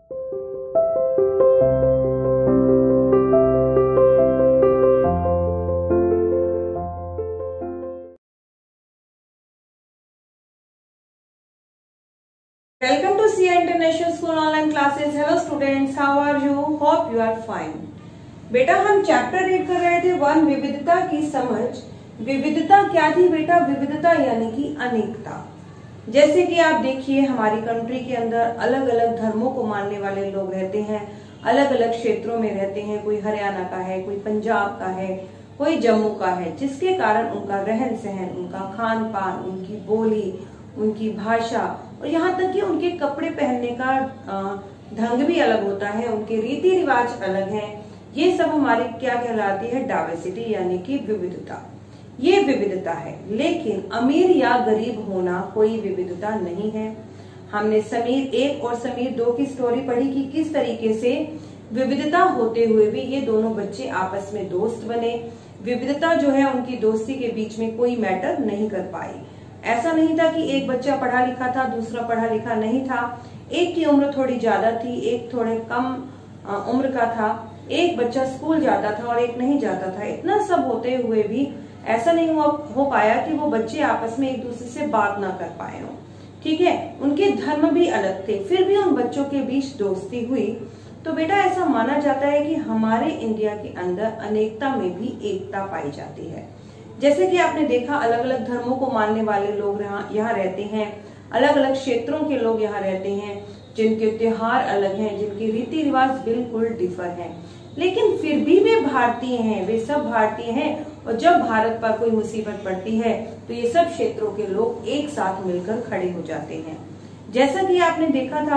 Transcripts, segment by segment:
Welcome to CI International School online classes. Hello students, how are you? Hope you are fine. बेटा हम chapter read कर रहे थे one विविधता की समझ। विविधता क्या थी बेटा? विविधता यानी कि अनेकता। जैसे कि आप देखिए हमारी कंट्री के अंदर अलग अलग धर्मों को मानने वाले लोग रहते हैं, अलग अलग क्षेत्रों में रहते हैं। कोई हरियाणा का है, कोई पंजाब का है, कोई जम्मू का है, जिसके कारण उनका रहन सहन, उनका खान पान, उनकी बोली, उनकी भाषा और यहाँ तक कि उनके कपड़े पहनने का ढंग भी अलग होता है, उनके रीति रिवाज अलग हैं। ये सब हमारी क्या कहलाती है? डाइवर्सिटी यानी कि विविधता। ये विविधता है, लेकिन अमीर या गरीब होना कोई विविधता नहीं है। हमने समीर 1 और समीर 2 की स्टोरी पढ़ी कि किस तरीके से विविधता होते हुए भी ये दोनों बच्चे आपस में दोस्त बने। विविधता जो है उनकी दोस्ती के बीच में कोई मैटर नहीं कर पाई। ऐसा नहीं था कि एक बच्चा पढ़ा लिखा था, दूसरा पढ़ा लिखा नहीं था। एक की उम्र थोड़ी ज्यादा थी, एक थोड़े कम उम्र का था। एक बच्चा स्कूल जाता था और एक नहीं जाता था। इतना सब होते हुए भी ऐसा नहीं हो पाया कि वो बच्चे आपस में एक दूसरे से बात ना कर पाए हो। ठीक है, उनके धर्म भी अलग थे, फिर भी उन बच्चों के बीच दोस्ती हुई। तो बेटा ऐसा माना जाता है कि हमारे इंडिया के अंदर अनेकता में भी एकता पाई जाती है। जैसे कि आपने देखा अलग अलग धर्मों को मानने वाले लोग यहाँ रहते हैं, अलग अलग क्षेत्रों के लोग यहाँ रहते हैं, जिनके त्योहार अलग हैं, जिनके रीति रिवाज बिल्कुल डिफर हैं, लेकिन फिर भी वे भारतीय हैं, वे सब भारतीय हैं। और जब भारत पर कोई मुसीबत पड़ती है तो ये सब क्षेत्रों के लोग एक साथ मिलकर खड़े हो जाते हैं। जैसा कि आपने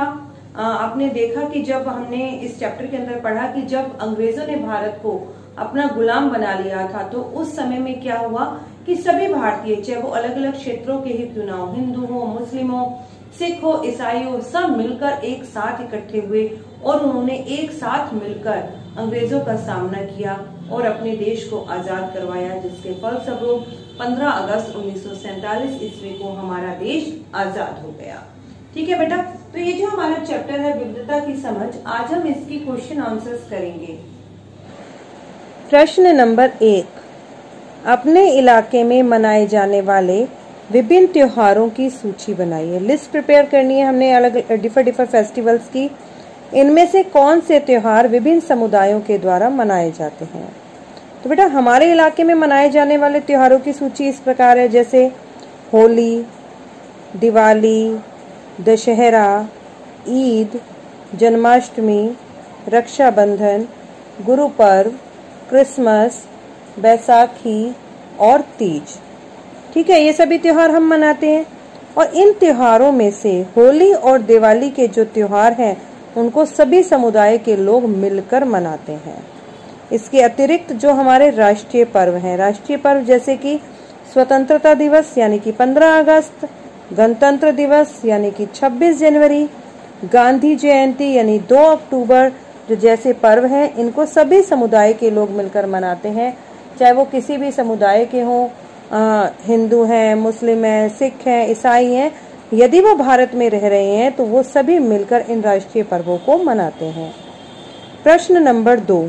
देखा कि जब हमने इस चैप्टर के अंदर पढ़ा कि जब अंग्रेजों ने भारत को अपना गुलाम बना लिया था, तो उस समय में क्या हुआ कि सभी भारतीय, चाहे वो अलग अलग क्षेत्रों के ही क्यों ना हो, हिंदू हो, मुस्लिम हो, सिख हो, ईसाई हो, सब मिलकर एक साथ इकट्ठे हुए और उन्होंने एक साथ मिलकर अंग्रेजों का सामना किया और अपने देश को आजाद करवाया, जिसके फलस्वरूप 15 अगस्त 1947 ईस्वी को हमारा देश आजाद हो गया। ठीक है बेटा, तो ये जो हमारा चैप्टर है विविधता की समझ, आज हम इसकी क्वेश्चन आंसर्स करेंगे। प्रश्न नंबर 1, अपने इलाके में मनाए जाने वाले विभिन्न त्योहारों की सूची बनाइए। लिस्ट प्रिपेयर करनी है हमने अलग डिफरेंट फेस्टिवल्स की। इनमें से कौन से त्योहार विभिन्न समुदायों के द्वारा मनाए जाते हैं? तो बेटा हमारे इलाके में मनाए जाने वाले त्योहारों की सूची इस प्रकार है, जैसे होली, दिवाली, दशहरा, ईद, जन्माष्टमी, रक्षाबंधन, गुरु पर्व, क्रिसमस, बैसाखी और तीज। ठीक है, ये सभी त्योहार हम मनाते हैं। और इन त्योहारों में से होली और दिवाली के जो त्योहार हैं उनको सभी समुदाय के लोग मिलकर मनाते हैं। इसके अतिरिक्त जो हमारे राष्ट्रीय पर्व हैं, राष्ट्रीय पर्व जैसे कि स्वतंत्रता दिवस यानी कि 15 अगस्त, गणतंत्र दिवस यानी कि 26 जनवरी, गांधी जयंती यानी 2 अक्टूबर, जो जैसे पर्व हैं इनको सभी समुदाय के लोग मिलकर मनाते हैं, चाहे वो किसी भी समुदाय के हों, हिंदू हैं, मुस्लिम हैं, सिख हैं, ईसाई हैं। यदि वो भारत में रह रहे हैं तो वो सभी मिलकर इन राष्ट्रीय पर्वों को मनाते हैं। प्रश्न नंबर 2,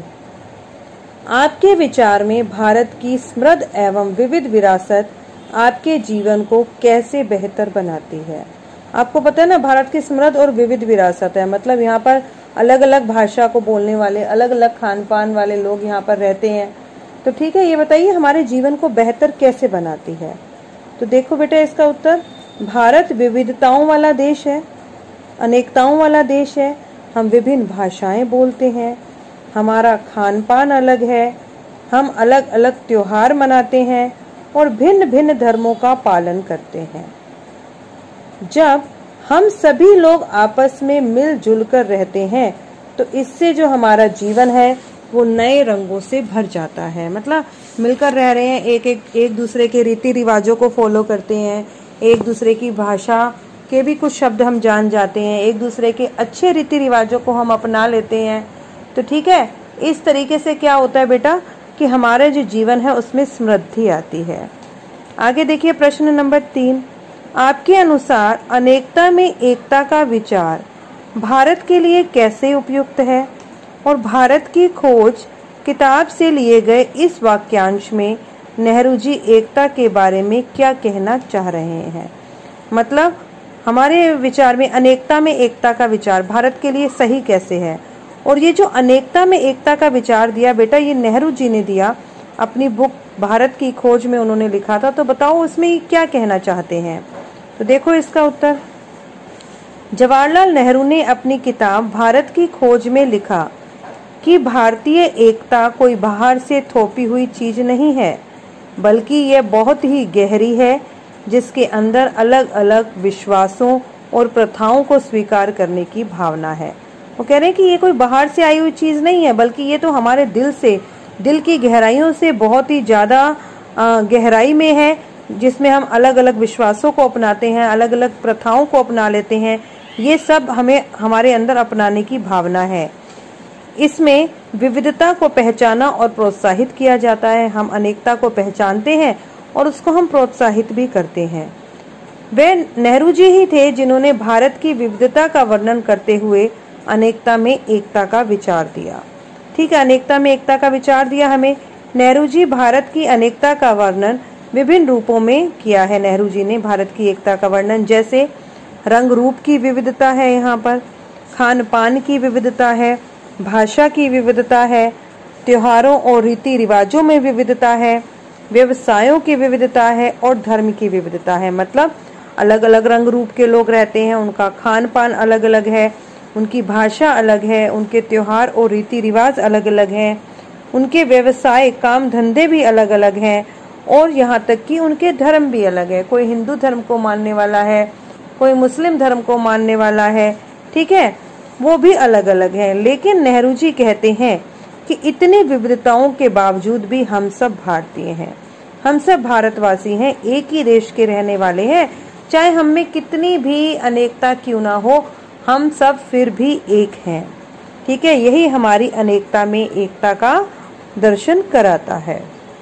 आपके विचार में भारत की समृद्ध एवं विविध विरासत आपके जीवन को कैसे बेहतर बनाती है? आपको पता है ना, भारत की समृद्ध और विविध विरासत है, मतलब यहाँ पर अलग अलग भाषा को बोलने वाले, अलग अलग खान पान वाले लोग यहाँ पर रहते हैं। तो ठीक है, ये बताइए हमारे जीवन को बेहतर कैसे बनाती है? तो देखो बेटा इसका उत्तर, भारत विविधताओं वाला देश है, अनेकताओं वाला देश है। हम विभिन्न भाषाएं बोलते हैं, हमारा खान पान अलग है, हम अलग अलग त्योहार मनाते हैं और भिन्न भिन्न धर्मों का पालन करते हैं। जब हम सभी लोग आपस में मिलजुल कर रहते हैं तो इससे जो हमारा जीवन है वो नए रंगों से भर जाता है। मतलब मिलकर रह रहे हैं, एक दूसरे के रीति रिवाजों को फॉलो करते हैं, एक दूसरे की भाषा के भी कुछ शब्द हम जान जाते हैं, एक दूसरे के अच्छे रीति रिवाजों को हम अपना लेते हैं। तो ठीक है, इस तरीके से क्या होता है बेटा कि हमारा जो जीवन है उसमें समृद्धि आती है। आगे देखिए प्रश्न नंबर 3, आपके अनुसार अनेकता में एकता का विचार भारत के लिए कैसे उपयुक्त है, और भारत की खोज किताब से लिए गए इस वाक्यांश में नेहरू जी एकता के बारे में क्या कहना चाह रहे हैं। मतलब हमारे विचार में अनेकता में एकता का विचार भारत के लिए सही कैसे है, और ये जो अनेकता में एकता का विचार दिया बेटा ये नेहरू जी ने दिया, अपनी बुक भारत की खोज में उन्होंने लिखा था। तो बताओ उसमें क्या कहना चाहते हैं। तो देखो इसका उत्तर, जवाहरलाल नेहरू ने अपनी किताब भारत की खोज में लिखा कि भारतीय एकता कोई बाहर से थोपी हुई चीज नहीं है, बल्कि यह बहुत ही गहरी है, जिसके अंदर अलग अलग विश्वासों और प्रथाओं को स्वीकार करने की भावना है। वो कह रहे हैं कि ये कोई बाहर से आई हुई चीज नहीं है, बल्कि ये तो हमारे दिल से, दिल की गहराइयों से बहुत ही ज्यादा गहराई में है, जिसमें हम अलग अलग विश्वासों को अपनाते हैं, अलग अलग प्रथाओं को अपना लेते हैं। ये सब हमें हमारे अंदर अपनाने की भावना है। इसमें विविधता को पहचाना और प्रोत्साहित किया जाता है। हम अनेकता को पहचानते हैं और उसको हम प्रोत्साहित भी करते हैं। वे नेहरू जी ही थे जिन्होंने भारत की विविधता का वर्णन करते हुए अनेकता में एकता का विचार दिया। ठीक है, अनेकता में एकता का विचार दिया हमें नेहरू जी। भारत की अनेकता का वर्णन विभिन्न रूपों में किया है नेहरू जी ने भारत की एकता का वर्णन, जैसे रंग रूप की विविधता है, यहाँ पर खान पान की विविधता है, भाषा की विविधता है, त्योहारों और रीति रिवाजों में विविधता है, व्यवसायों की विविधता है और धर्म की विविधता है। मतलब अलग अलग रंग रूप के लोग रहते हैं, उनका खान पान अलग अलग है, उनकी भाषा अलग है, उनके त्योहार और रीति रिवाज अलग अलग हैं, उनके व्यवसाय काम धंधे भी अलग अलग हैं, और यहाँ तक कि उनके धर्म भी अलग है। कोई हिंदू धर्म को मानने वाला है, कोई मुस्लिम धर्म को मानने वाला है, ठीक है, वो भी अलग अलग है। लेकिन नेहरू जी कहते हैं कि इतनी विविधताओं के बावजूद भी हम सब भारतीय हैं, हम सब भारतवासी हैं, एक ही देश के रहने वाले हैं। चाहे हम में कितनी भी अनेकता क्यों ना हो, हम सब फिर भी एक हैं। ठीक है, यही हमारी अनेकता में एकता का दर्शन कराता है।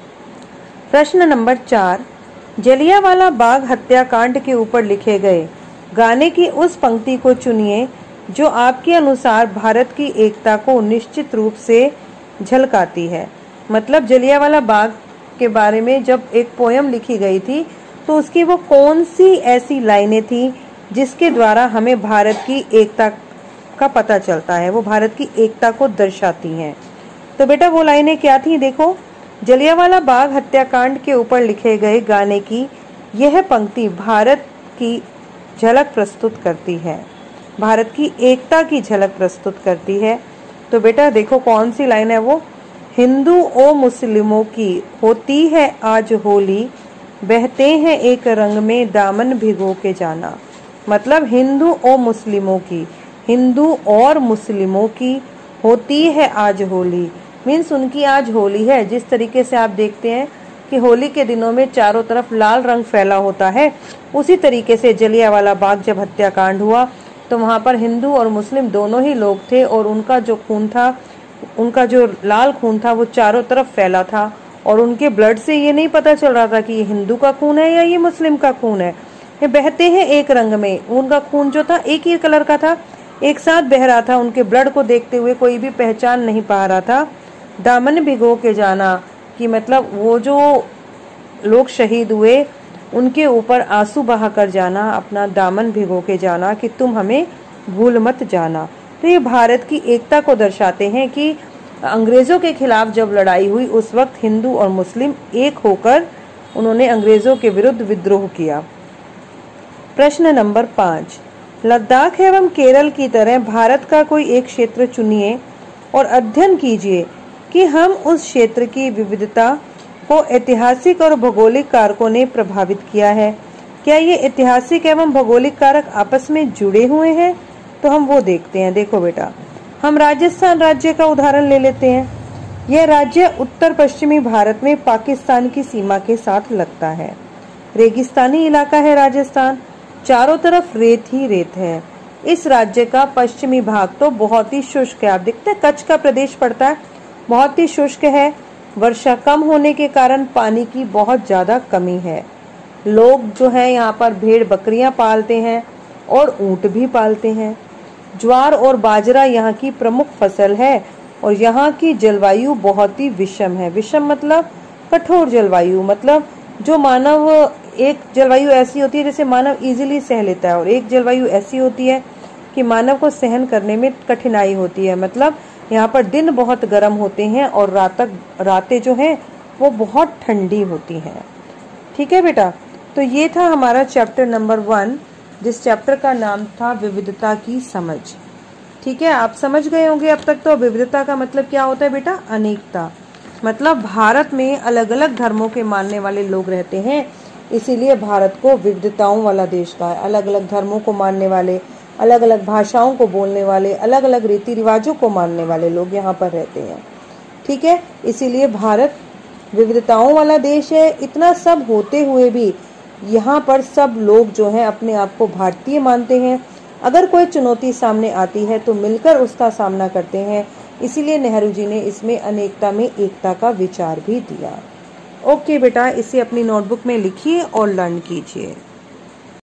प्रश्न नंबर 4, जलियांवाला बाग हत्याकांड के ऊपर लिखे गए गाने की उस पंक्ति को चुनिए जो आपके अनुसार भारत की एकता को निश्चित रूप से झलकाती है। मतलब जलियांवाला बाग के बारे में जब एक पोयम लिखी गई थी तो उसकी वो कौन सी ऐसी लाइनें थी जिसके द्वारा हमें भारत की एकता का पता चलता है, वो भारत की एकता को दर्शाती हैं। तो बेटा वो लाइनें क्या थी, देखो, जलियांवाला बाग हत्याकांड के ऊपर लिखे गए गाने की यह पंक्ति भारत की झलक प्रस्तुत करती है, भारत की एकता की झलक प्रस्तुत करती है। तो बेटा देखो कौन सी लाइन है वो, हिंदू ओ मुस्लिमों की होती है आज होली, बहते हैं एक रंग में दामन भिगो के जाना। मतलब हिंदू ओ मुस्लिमों की, हिंदू और मुस्लिमों की होती है आज होली, मीन्स उनकी आज होली है। जिस तरीके से आप देखते हैं कि होली के दिनों में चारों तरफ लाल रंग फैला होता है, उसी तरीके से जलियांवाला बाग जब हत्याकांड हुआ तो वहाँ पर हिंदू और मुस्लिम दोनों ही लोग थे, और उनका जो खून था, उनका जो लाल खून था वो चारों तरफ फैला था, और उनके ब्लड से ये नहीं पता चल रहा था कि ये हिंदू का खून है या ये मुस्लिम का खून है। ये बहते हैं एक रंग में, उनका खून जो था एक ही कलर का था, एक साथ बह रहा था, उनके ब्लड को देखते हुए कोई भी पहचान नहीं पा रहा था। दामन भिगो के जाना कि मतलब वो जो लोग शहीद हुए उनके ऊपर आंसू बहा कर जाना, अपना दामन भिगो के जाना कि तुम हमें भूल मत जाना। तो ये भारत की एकता को दर्शाते हैं कि अंग्रेजों के खिलाफ जब लड़ाई हुई उस वक्त हिंदू और मुस्लिम एक होकर उन्होंने अंग्रेजों के विरुद्ध विद्रोह किया। प्रश्न नंबर 5, लद्दाख एवं केरल की तरह भारत का कोई एक क्षेत्र चुनिए और अध्ययन कीजिए कि हम उस क्षेत्र की विविधता को ऐतिहासिक और भौगोलिक कारकों ने प्रभावित किया है। क्या ये ऐतिहासिक एवं भौगोलिक कारक आपस में जुड़े हुए हैं? तो हम वो देखते हैं। देखो बेटा, हम राजस्थान राज्य का उदाहरण ले लेते हैं। यह राज्य उत्तर पश्चिमी भारत में पाकिस्तान की सीमा के साथ लगता है। रेगिस्तानी इलाका है राजस्थान, चारों तरफ रेत ही रेत है। इस राज्य का पश्चिमी भाग तो बहुत ही शुष्क है, आप देखते हैं कच्छ का प्रदेश पड़ता है, बहुत ही शुष्क है। वर्षा कम होने के कारण पानी की बहुत ज्यादा कमी है। लोग जो है यहाँ पर भेड़ बकरियां पालते हैं और ऊंट भी पालते हैं। ज्वार और बाजरा यहाँ की प्रमुख फसल है और यहाँ की जलवायु बहुत ही विषम है। विषम मतलब कठोर जलवायु, मतलब जो मानव, एक जलवायु ऐसी होती है जैसे मानव इजीली सह लेता है और एक जलवायु ऐसी होती है कि मानव को सहन करने में कठिनाई होती है। मतलब यहाँ पर दिन बहुत गर्म होते हैं और रातें जो हैं वो बहुत ठंडी होती हैं। ठीक है बेटा, तो ये था हमारा चैप्टर नंबर 1, जिस चैप्टर का नाम था विविधता की समझ। ठीक है, आप समझ गए होंगे अब तक। तो विविधता का मतलब क्या होता है बेटा? अनेकता। मतलब भारत में अलग अलग धर्मों के मानने वाले लोग रहते हैं, इसीलिए भारत को विविधताओं वाला देश कहा है। अलग अलग धर्मों को मानने वाले, अलग अलग भाषाओं को बोलने वाले, अलग अलग रीति रिवाजों को मानने वाले लोग यहाँ पर रहते हैं। ठीक है, इसीलिए भारत विविधताओं वाला देश है। इतना सब होते हुए भी यहाँ पर सब लोग जो हैं अपने आप को भारतीय मानते हैं। अगर कोई चुनौती सामने आती है तो मिलकर उसका सामना करते हैं। इसीलिए नेहरू जी ने इसमें अनेकता में एकता का विचार भी दिया। ओके बेटा, इसे अपनी नोटबुक में लिखिए और लर्न कीजिए।